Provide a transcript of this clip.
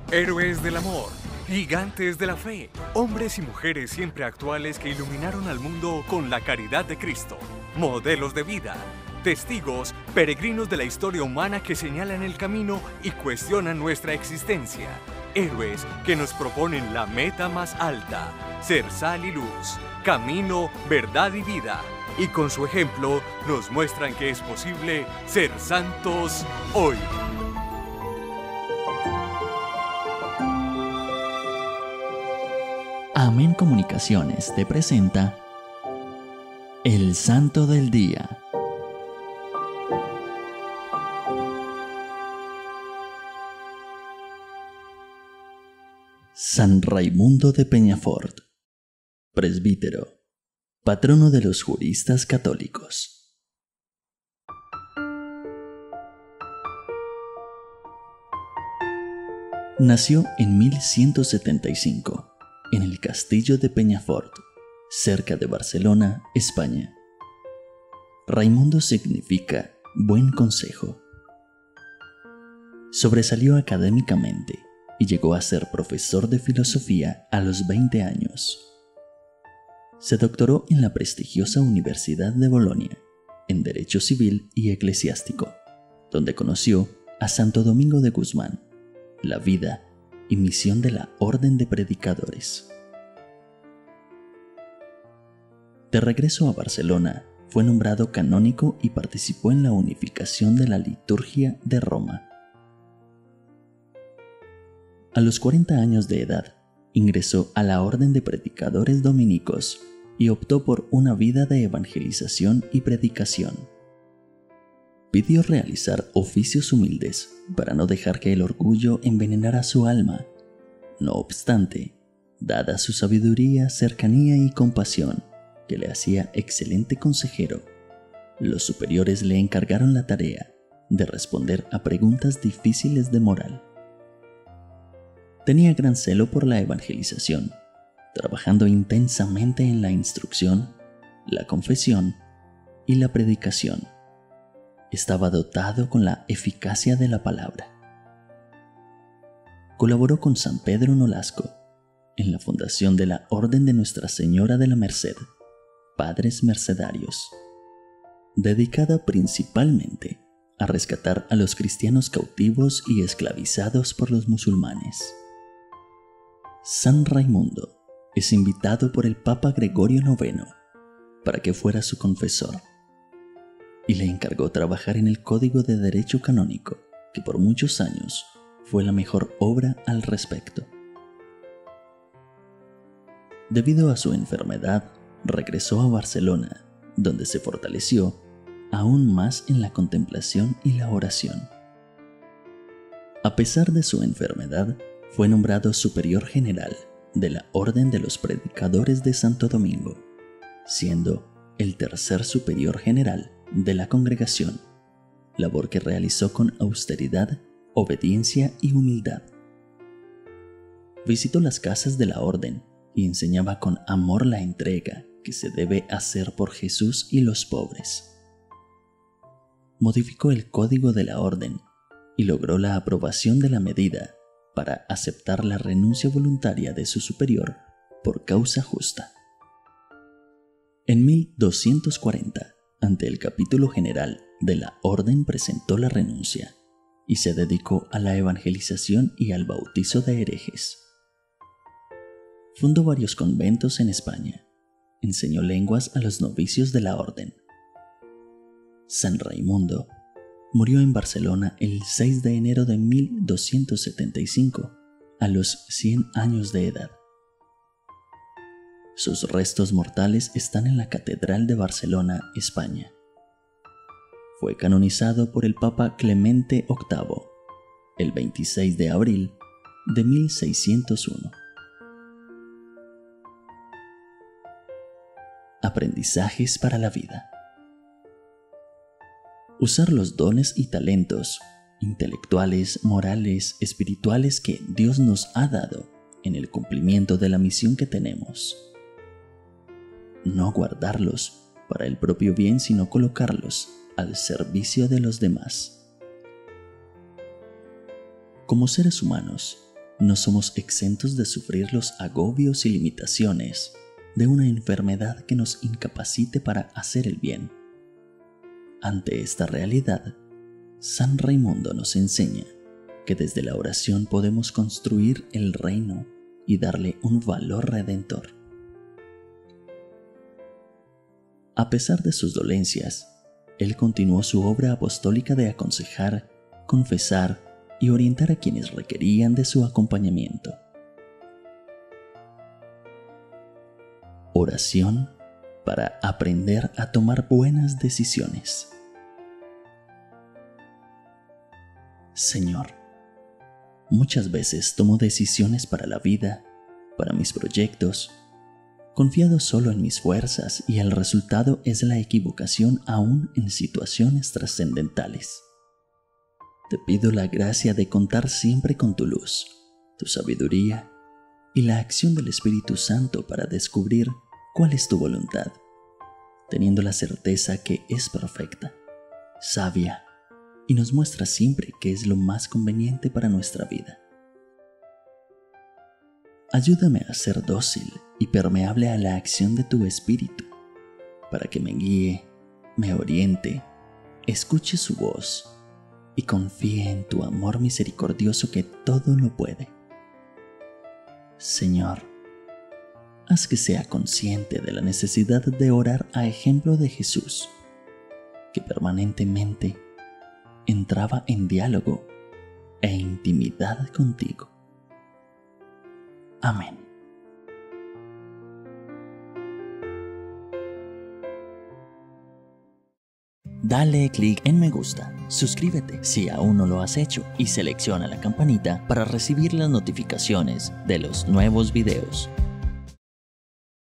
Héroes del amor, gigantes de la fe, hombres y mujeres siempre actuales que iluminaron al mundo con la caridad de Cristo, modelos de vida, testigos, peregrinos de la historia humana que señalan el camino y cuestionan nuestra existencia, héroes que nos proponen la meta más alta, ser sal y luz, camino, verdad y vida, y con su ejemplo nos muestran que es posible ser santos hoy. Amén Comunicaciones te presenta El Santo del Día. San Raimundo de Peñafort, presbítero, patrono de los juristas católicos. Nació en 1175 en el castillo de Peñafort, cerca de Barcelona, España. Raimundo significa buen consejo. Sobresalió académicamente y llegó a ser profesor de filosofía a los 20 años. Se doctoró en la prestigiosa Universidad de Bolonia, en Derecho Civil y Eclesiástico, donde conoció a Santo Domingo de Guzmán, la vida y misión de la Orden de Predicadores. De regreso a Barcelona, fue nombrado canónigo y participó en la unificación de la liturgia de Roma. A los 40 años de edad, ingresó a la Orden de Predicadores Dominicos y optó por una vida de evangelización y predicación. Pidió realizar oficios humildes para no dejar que el orgullo envenenara su alma. No obstante, dada su sabiduría, cercanía y compasión, que le hacía excelente consejero, los superiores le encargaron la tarea de responder a preguntas difíciles de moral. Tenía gran celo por la evangelización, trabajando intensamente en la instrucción, la confesión y la predicación. Estaba dotado con la eficacia de la palabra. Colaboró con San Pedro Nolasco en la fundación de la Orden de Nuestra Señora de la Merced, Padres Mercedarios, dedicada principalmente a rescatar a los cristianos cautivos y esclavizados por los musulmanes. San Raimundo es invitado por el Papa Gregorio IX para que fuera su confesor, y le encargó trabajar en el Código de Derecho Canónico, que por muchos años fue la mejor obra al respecto. Debido a su enfermedad, regresó a Barcelona, donde se fortaleció aún más en la contemplación y la oración. A pesar de su enfermedad, fue nombrado superior general de la Orden de los Predicadores de Santo Domingo, siendo el tercer superior general de la congregación, labor que realizó con austeridad, obediencia y humildad. Visitó las casas de la orden y enseñaba con amor la entrega que se debe hacer por Jesús y los pobres. Modificó el código de la orden y logró la aprobación de la medida para aceptar la renuncia voluntaria de su superior por causa justa. En 1240, ante el capítulo general de la orden, presentó la renuncia y se dedicó a la evangelización y al bautizo de herejes. Fundó varios conventos en España. Enseñó lenguas a los novicios de la orden. San Raimundo murió en Barcelona el 6 de enero de 1275, a los 100 años de edad. Sus restos mortales están en la Catedral de Barcelona, España. Fue canonizado por el Papa Clemente VIII el 26 de abril de 1601. Aprendizajes para la vida. Usar los dones y talentos intelectuales, morales, espirituales que Dios nos ha dado en el cumplimiento de la misión que tenemos. No guardarlos para el propio bien, sino colocarlos al servicio de los demás. Como seres humanos, no somos exentos de sufrir los agobios y limitaciones de una enfermedad que nos incapacite para hacer el bien. Ante esta realidad, San Raimundo nos enseña que desde la oración podemos construir el reino y darle un valor redentor. A pesar de sus dolencias, él continuó su obra apostólica de aconsejar, confesar y orientar a quienes requerían de su acompañamiento. Oración para aprender a tomar buenas decisiones. Señor, muchas veces tomo decisiones para la vida, para mis proyectos, confiado solo en mis fuerzas, y el resultado es la equivocación aún en situaciones trascendentales. Te pido la gracia de contar siempre con tu luz, tu sabiduría y la acción del Espíritu Santo para descubrir cuál es tu voluntad, teniendo la certeza que es perfecta, sabia, y nos muestra siempre qué es lo más conveniente para nuestra vida. Ayúdame a ser dócil y permeable a la acción de tu Espíritu, para que me guíe, me oriente, escuche su voz y confíe en tu amor misericordioso que todo lo puede. Señor, haz que sea consciente de la necesidad de orar a ejemplo de Jesús, que permanentemente entraba en diálogo e intimidad contigo. Amén. Dale clic en me gusta, suscríbete si aún no lo has hecho y selecciona la campanita para recibir las notificaciones de los nuevos videos.